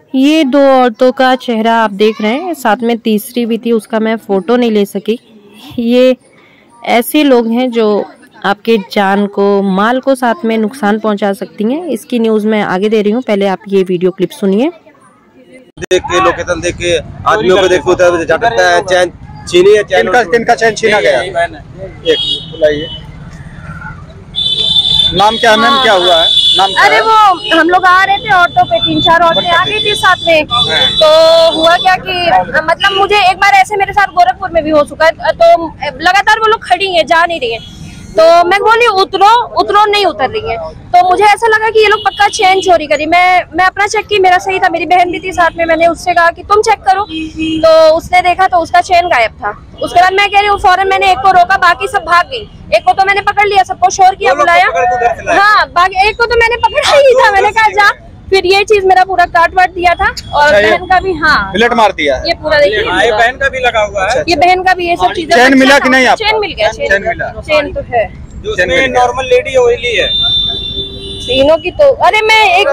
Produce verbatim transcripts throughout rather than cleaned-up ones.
ये दो औरतों का चेहरा आप देख रहे हैं, साथ में तीसरी भी थी, उसका मैं फ़ोटो नहीं ले सकी। ये ऐसे लोग हैं जो आपके जान को, माल को, साथ में नुकसान पहुंचा सकती हैं। इसकी न्यूज़ मैं आगे दे रही हूँ, पहले आप ये वीडियो क्लिप सुनिए। देख के लोकेशन देख के आदमियों को देखो उधर झटकता है, चैन छीनी है, चैन का किन का चैन छीना गया। एक बुलाइए, नाम क्या है मैम, क्या हुआ है नाम? अरे वो हम लोग आ रहे थे ऑटो पे, तीन चार औरतें आ गई थी साथ में। तो हुआ क्या कि मतलब मुझे एक बार ऐसे मेरे साथ गोरखपुर में भी हो चुका है, तो लगातार वो लोग खड़ी हैं, जा नहीं रही हैं। तो मैं बोली उतरो उतरो, नहीं उतर रही है। तो मुझे ऐसा लगा कि ये लोग पक्का चेन चोरी करी। मैं मैं अपना चेक की, मेरा सही था, मेरी बहन भी थी साथ में। मैंने उससे कहा कि तुम चेक करो, तो उसने देखा तो उसका चेन गायब था। उसके बाद मैं कह रही हूँ फौरन मैंने एक को रोका, बाकी सब भाग गई। एक को तो मैंने पकड़ लिया, सबको शोर किया, बुलाया। हाँ, बाकी एक को तो मैंने पकड़ा ही था। मैंने कहा जा। फिर ये चीज मेरा पूरा काट वाट दिया था, और बहन का भी। हाँ, बुलेट मार दिया। ये पूरा देखिए, बहन का भी लगा हुआ है। ये बहन का भी, ये सब चीजें। चैन मिला कि नहीं आपको? चैन मिल गया, चैन मिला, चैन तो है। नॉर्मल लेडी ऑयली है तीनों की। तो अरे मैं एक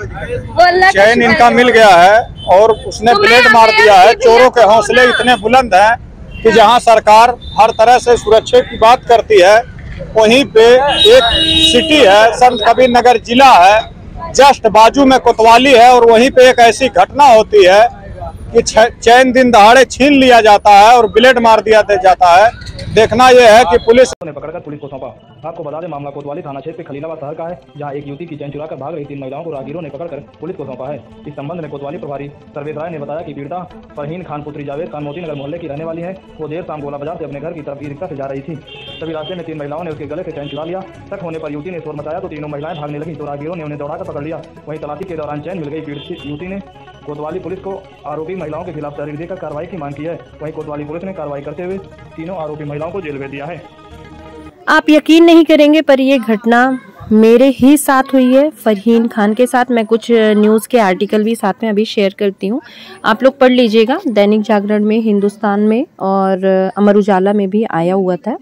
बार चैन इनका मिल गया है और उसने ब्लेड मार दिया है। चोरों के हौसले इतने बुलंद हैं कि जहां सरकार हर तरह से सुरक्षा की बात करती है, वहीं पे एक सिटी है, संत कबीर नगर जिला है, जस्ट बाजू में कोतवाली है, और वहीं पे एक ऐसी घटना होती है कि चैन दिन दहाड़े छीन लिया जाता है और ब्लेड मार दिया जाता है। देखना यह है कि पुलिस ने पकड़कर पुलिस को सौंपा। आपको बता दें मामला कोतवाली थाना क्षेत्र के खलीलाबाद शहर का है, जहां एक युवती की चैन चुराकर भाग रही तीन महिलाओं को राहगीरों ने पकड़कर पुलिस को सौंपा है। इस संबंध में कोतवाली प्रभारी सर्वेद राय ने बताया कि पीड़िता फरहीन खान पुत्री जावेद खान मोती नगर मोहल्ले की रहने वाली है। वो देर शाम गोला बाजार से अपने घर की तरफ ई रिक्शा से जा रही थी। तभी रास्ते में तीन महिलाओं ने उसके गले से चैन चुरा लिया। शक होने पर युवती ने शोर मचाया तो तीनों महिलाएं भागने लगी, तो राहगीरों ने उन्हें दौड़ाकर पकड़ लिया। वहीं तलाशी के दौरान चैन मिल गई। पीड़ित युवती ने कोतवाली पुलिस को आरोपी महिलाओं के खिलाफ तहरीर देकर कार्रवाई की मांग की है। वहीं कोतवाली पुलिस ने कार्रवाई करते हुए तीनों आरोपी महिलाओं को जेल भेज दिया है। आप यकीन नहीं करेंगे, पर ये घटना मेरे ही साथ हुई है, फरहीन खान के साथ। मैं कुछ न्यूज़ के आर्टिकल भी साथ में अभी शेयर करती हूँ, आप लोग पढ़ लीजिएगा। दैनिक जागरण में, हिंदुस्तान में और अमर उजाला में भी आया हुआ था।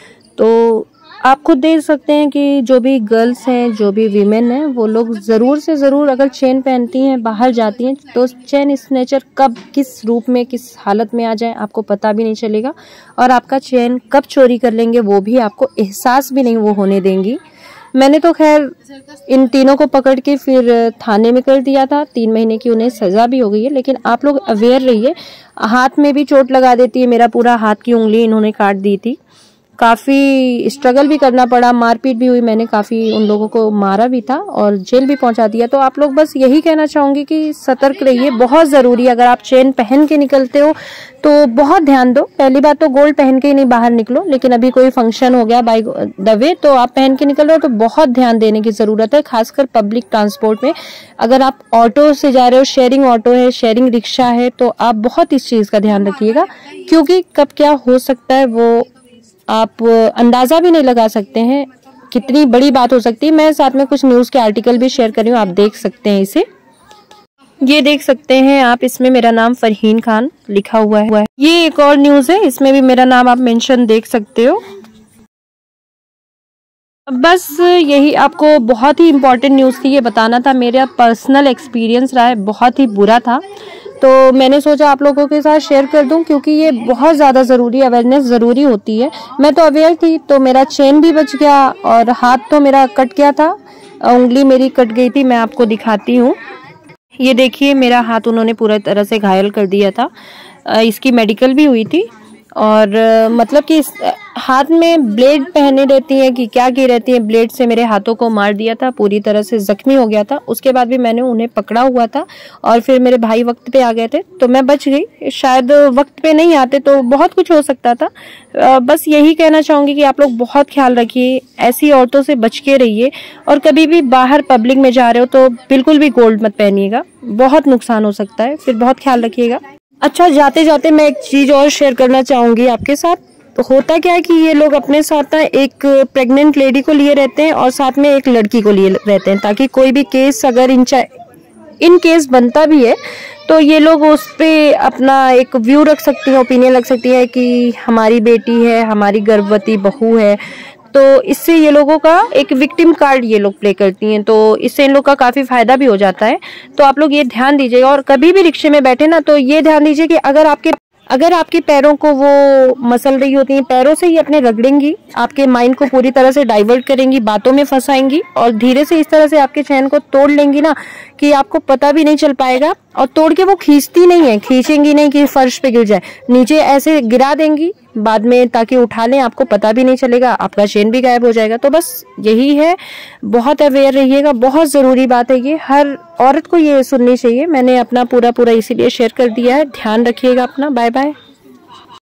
तो आप खुद देख सकते हैं कि जो भी गर्ल्स हैं, जो भी वीमेन हैं, वो लोग ज़रूर से ज़रूर अगर चेन पहनती हैं, बाहर जाती हैं, तो चेन स्नैचर कब किस रूप में, किस हालत में आ जाए आपको पता भी नहीं चलेगा, और आपका चेन कब चोरी कर लेंगे वो भी आपको एहसास भी नहीं वो होने देंगी। मैंने तो खैर इन तीनों को पकड़ के फिर थाने में कर दिया था। तीन महीने की उन्हें सज़ा भी हो गई है, लेकिन आप लोग अवेयर रहिए। हाथ में भी चोट लगा देती है, मेरा पूरा हाथ की उंगली इन्होंने काट दी थी। काफ़ी स्ट्रगल भी करना पड़ा, मारपीट भी हुई, मैंने काफ़ी उन लोगों को मारा भी था और जेल भी पहुंचा दिया। तो आप लोग बस यही कहना चाहूँगी कि सतर्क रहिए, बहुत ज़रूरी। अगर आप चेन पहन के निकलते हो तो बहुत ध्यान दो। पहली बात तो गोल्ड पहन के ही नहीं बाहर निकलो, लेकिन अभी कोई फंक्शन हो गया बाय द वे तो आप पहन के निकल रहे हो तो बहुत ध्यान देने की ज़रूरत है, खासकर पब्लिक ट्रांसपोर्ट में। अगर आप ऑटो से जा रहे हो, शेयरिंग ऑटो है, शेयरिंग रिक्शा है, तो आप बहुत इस चीज़ का ध्यान रखिएगा, क्योंकि कब क्या हो सकता है वो आप अंदाज़ा भी नहीं लगा सकते हैं, कितनी बड़ी बात हो सकती है। मैं साथ में कुछ न्यूज़ के आर्टिकल भी शेयर कर रही हूँ, आप देख सकते हैं इसे। ये देख सकते हैं आप, इसमें मेरा नाम फरहीन खान लिखा हुआ है। ये एक और न्यूज़ है, इसमें भी मेरा नाम आप मेंशन देख सकते हो। बस यही आपको बहुत ही इम्पोर्टेंट न्यूज़ थी, ये बताना था। मेरा पर्सनल एक्सपीरियंस रहा है, बहुत ही बुरा था, तो मैंने सोचा आप लोगों के साथ शेयर कर दूं, क्योंकि ये बहुत ज़्यादा ज़रूरी, अवेयरनेस ज़रूरी होती है। मैं तो अवेयर थी, तो मेरा चेन भी बच गया और हाथ तो मेरा कट गया था, उंगली मेरी कट गई थी। मैं आपको दिखाती हूँ, ये देखिए मेरा हाथ उन्होंने पूरा तरह से घायल कर दिया था। इसकी मेडिकल भी हुई थी, और मतलब कि हाथ में ब्लेड पहने रहती हैं कि क्या की रहती हैं, ब्लेड से मेरे हाथों को मार दिया था, पूरी तरह से जख्मी हो गया था। उसके बाद भी मैंने उन्हें पकड़ा हुआ था, और फिर मेरे भाई वक्त पे आ गए थे तो मैं बच गई। शायद वक्त पे नहीं आते तो बहुत कुछ हो सकता था। बस यही कहना चाहूँगी कि आप लोग बहुत ख्याल रखिए, ऐसी औरतों से बच के रहिए, और कभी भी बाहर पब्लिक में जा रहे हो तो बिल्कुल भी गोल्ड मत पहनिएगा, बहुत नुकसान हो सकता है, फिर बहुत ख्याल रखिएगा। अच्छा, जाते जाते मैं एक चीज़ और शेयर करना चाहूँगी आपके साथ। तो होता क्या है कि ये लोग अपने साथ ना एक प्रेग्नेंट लेडी को लिए रहते हैं और साथ में एक लड़की को लिए रहते हैं, ताकि कोई भी केस अगर इन इन केस बनता भी है तो ये लोग उस पर अपना एक व्यू रख सकती हैं, ओपिनियन रख सकती हैं कि हमारी बेटी है, हमारी गर्भवती बहू है, तो इससे ये लोगों का एक विक्टिम कार्ड ये लोग प्ले करती हैं, तो इससे इन लोग का काफ़ी फायदा भी हो जाता है। तो आप लोग ये ध्यान दीजिएगा। और कभी भी रिक्शे में बैठे ना तो ये ध्यान दीजिए कि अगर आपके अगर आपके पैरों को वो मसल रही होती हैं, पैरों से ही अपने रगड़ेंगी, आपके माइंड को पूरी तरह से डाइवर्ट करेंगी, बातों में फंसाएंगी और धीरे से इस तरह से आपके चैन को तोड़ लेंगी ना कि आपको पता भी नहीं चल पाएगा। और तोड़ के वो खींचती नहीं है, खींचेंगी नहीं कि फर्श पे गिर जाए, नीचे ऐसे गिरा देंगी बाद में ताकि उठा लें, आपको पता भी नहीं चलेगा, आपका चेन भी गायब हो जाएगा। तो बस यही है, बहुत अवेयर रहिएगा, बहुत ज़रूरी बात है ये, हर औरत को ये सुननी चाहिए। मैंने अपना पूरा पूरा इसीलिए शेयर कर दिया है। ध्यान रखिएगा अपना। Bye bye.